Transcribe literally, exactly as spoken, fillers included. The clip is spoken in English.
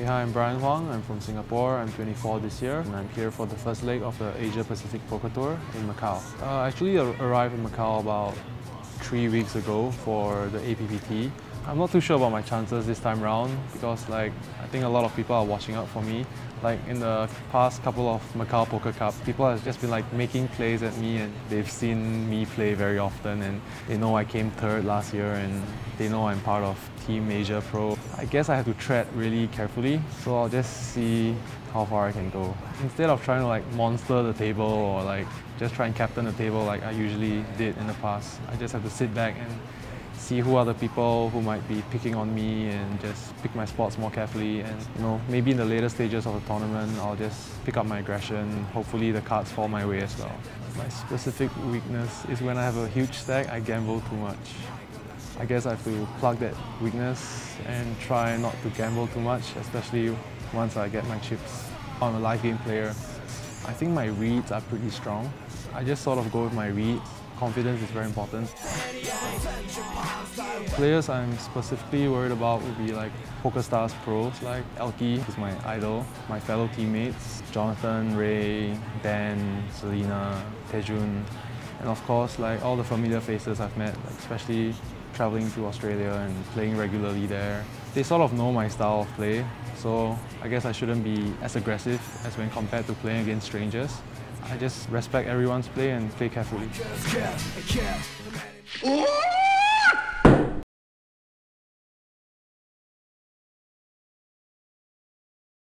Hi, I'm Bryan Huang. I'm from Singapore. I'm twenty-four this year, and I'm here for the first leg of the Asia Pacific Poker Tour in Macau. Uh, I actually arrived in Macau about three weeks ago for the A P P T. I'm not too sure about my chances this time round because like I think a lot of people are watching out for me. Like in the past couple of Macau Poker Cup, people have just been like making plays at me and they've seen me play very often and they know I came third last year and they know I'm part of Team Asia Pro. I guess I have to tread really carefully, so I'll just see how far I can go. Instead of trying to like monster the table or like just try and captain the table like I usually did in the past, I just have to sit back and see who are the people who might be picking on me and just pick my spots more carefully, and you know, maybe in the later stages of the tournament I'll just pick up my aggression. Hopefully the cards fall my way as well. My specific weakness is when I have a huge stack, I gamble too much. I guess I have to plug that weakness and try not to gamble too much, especially once I get my chips. I'm a live game player. I think my reads are pretty strong. I just sort of go with my reads. Confidence is very important. Players I'm specifically worried about would be like PokerStars pros like Elkie, who's my idol, my fellow teammates, Jonathan, Ray, Dan, Selena, Tejun, and of course like all the familiar faces I've met, like, especially traveling to Australia and playing regularly there. They sort of know my style of play, so I guess I shouldn't be as aggressive as when compared to playing against strangers. I just respect everyone's play and play carefully.